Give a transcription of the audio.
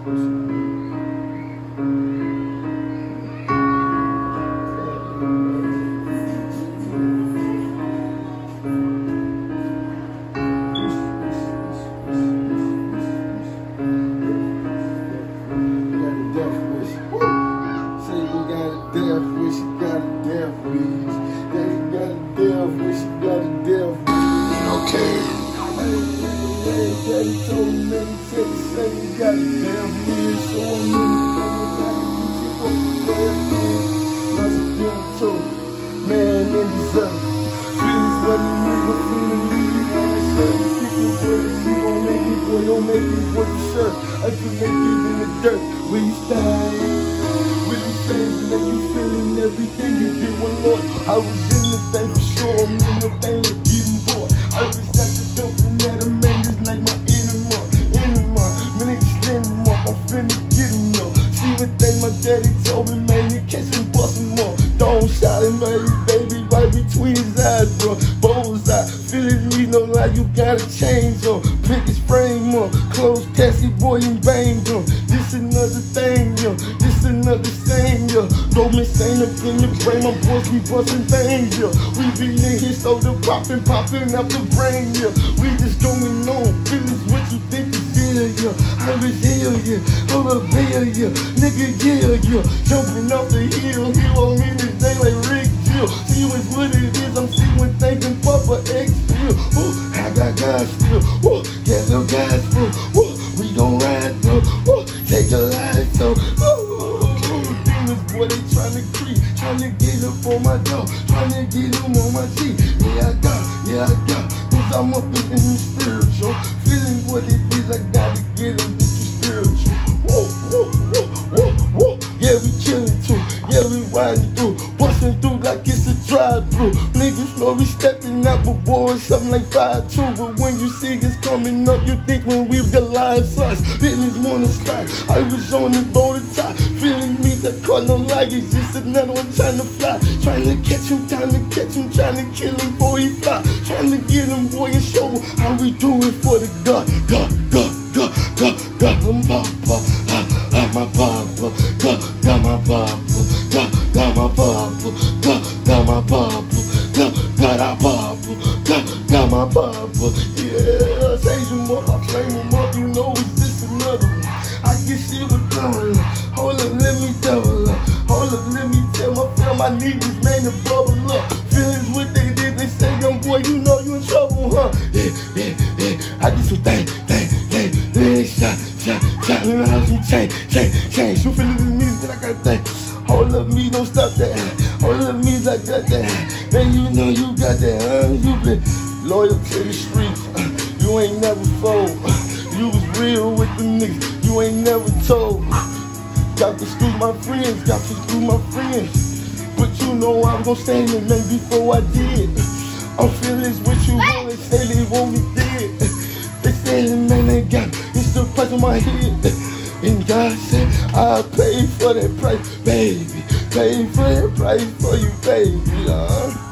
Don't make me work the shirt. I can make you in the dirt. Where you stand with them things that make you feeling everything you did one Lord. I was in the thing for sure. I'm in the thing of getting bored. I was at the dope and that a man is like my enemy. Man, extend them up. I'm finna get them up. See what thing my daddy told me, man. You catch him, bust him up. Don't shout him, baby, right between his eyes, bro. Bullseye, feeling me, no lie, you gotta change on. Pick his frame up, close Cassie boy and bang on. This another thing, yo. This another thing, yo. Romance ain't up in the brain, my boys be bustin' things, yo. We be in here, so the poppin' out the brain, yo. We just going on, feelings what you think is real, yo. I was here, yeah. Hold up here, yeah. Nigga, yeah. Jumping off the hill, he on me this day like Rick Jill. See what's what it is, I'm seeing thinking Papa X Bill. Ooh, I got guys still. Ooh, get little guys through. Ooh, we gon' ride through. Ooh, take a ride through. Ooh, demons, boy, they tryna creep. Tryna get up on my door. Tryna get them on my teeth. Yeah, I got. Cause I'm up in the spiritual. Feeling what it is, I gotta get them. This is spiritual. Whoa. Yeah, we chillin' too. Yeah, we riding through. Bustin' through like it's a drive-through. Niggas know we stepping out, but boy, something like 5'2". But when you see us coming up, you think when we've got live size. Feelings wanna start. I was on the boat of top. Feeling me that caught no luggage. Just another one trying to fly. Trying to catch him, trying to kill him before he fly. Trying to get him, boy, and show him how we do it for the God. I'm Papa. My Papa. Got my Papa. Got my Papa. Got my Papa. Got our Papa. Got my Papa. Yeah, change him up, I flame him up. You know it's just another one. I get shit with double. Hold up, let me double up. Hold up, let me tell my fam I need this man to bubble up. Feelings what they did, they say, young boy, you know you in trouble, huh? Yeah. I do some thing. Shot in the house and change. You feeling the music, I got that. Hold up, me, don't stop that. Hold up, me, I got that. Man, you know you got that, huh? You been loyal to the streets. You ain't never fold. You was real with the niggas. You ain't never told. Got to screw my friends. But you know I'm gon' stand it, man, before I did. I'm feeling what you want, they say they want me dead. They say, man, they got it. It's the price on my head. And God said, I'll pay for that price, baby. Pay for that price for you, baby.